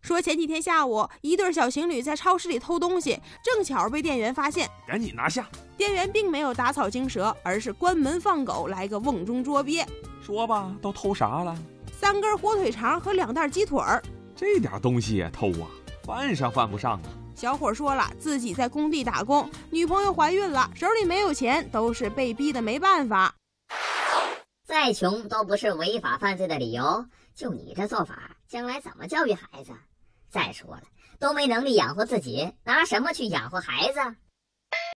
说前几天下午，一对小情侣在超市里偷东西，正巧被店员发现， 赶紧拿下。 店员并没有打草惊蛇，而是关门放狗，来个瓮中捉鳖。 说吧，都偷啥了 ？3根火腿肠和2袋鸡腿儿。 这点东西也偷啊？犯上犯不上啊。 小伙说了，自己在工地打工，女朋友怀孕了，手里没有钱，都是被逼的没办法。 再穷都不是违法犯罪的理由，就你这做法，将来怎么教育孩子？再说了，都没能力养活自己，拿什么去养活孩子？